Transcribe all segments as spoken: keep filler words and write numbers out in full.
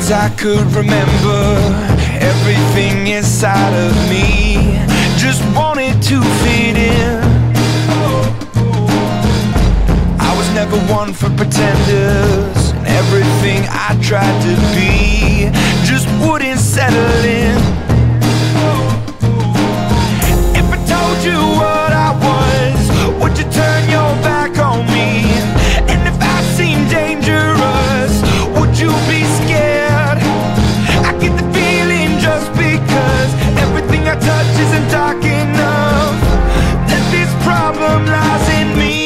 as I could remember, everything inside of me just wanted to fit in. I was never one for pretenders, and everything I tried to be just wouldn't settle in. If I told you what I was, would you turn your back on me? And if I seemed dangerous, would you be scared? I get the feeling just because everything I touch isn't dark enough, that this problem lies in me.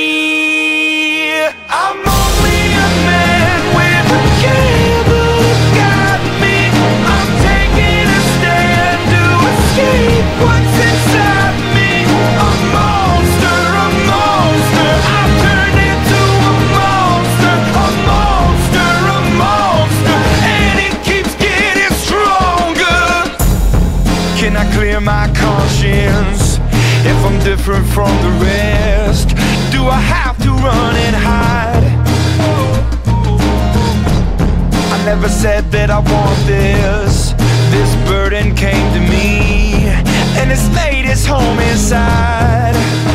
I'm only a man with a candle to guide me. I'm taking a stand to escape what's inside me. A monster, a monster, I've turned into a monster. A monster, a monster, and it keeps getting stronger. Can I clear my conscience if I'm different from the rest? Do I have to run and hide? I never said that I want this. This burden came to me, and it's laid its home inside.